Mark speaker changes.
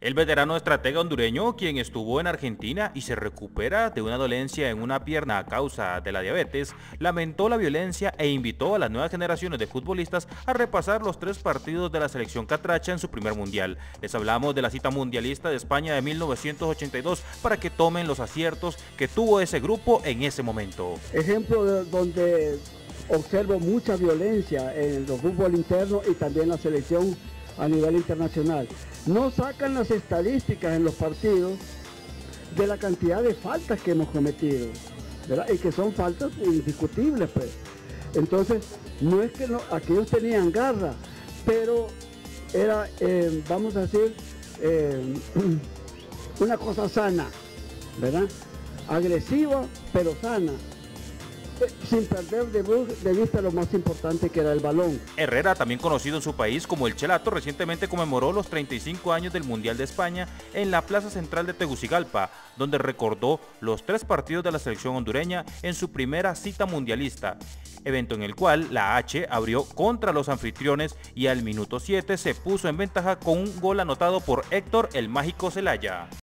Speaker 1: El veterano estratega hondureño, quien estuvo en Argentina y se recupera de una dolencia en una pierna a causa de la diabetes, lamentó la violencia e invitó a las nuevas generaciones de futbolistas a repasar los 3 partidos de la selección catracha en su primer mundial. Les hablamos de la cita mundialista de España de 1982 para que tomen los aciertos que tuvo ese grupo en ese momento.
Speaker 2: Ejemplo donde observo mucha violencia en el fútbol interno y también la selección a nivel internacional. No sacan las estadísticas en los partidos de la cantidad de faltas que hemos cometido, ¿verdad? Y que son faltas indiscutibles, pues. Entonces, no es que no, aquellos tenían garra, pero era, vamos a decir, una cosa sana, ¿verdad? Agresiva, pero sana, sin perder de vista lo más importante, que era el balón.
Speaker 1: Herrera, también conocido en su país como el Chelato, recientemente conmemoró los 35 años del Mundial de España en la Plaza Central de Tegucigalpa, donde recordó los 3 partidos de la selección hondureña en su primera cita mundialista, evento en el cual la H abrió contra los anfitriones y al minuto 7 se puso en ventaja con un gol anotado por Héctor el Mágico Celaya.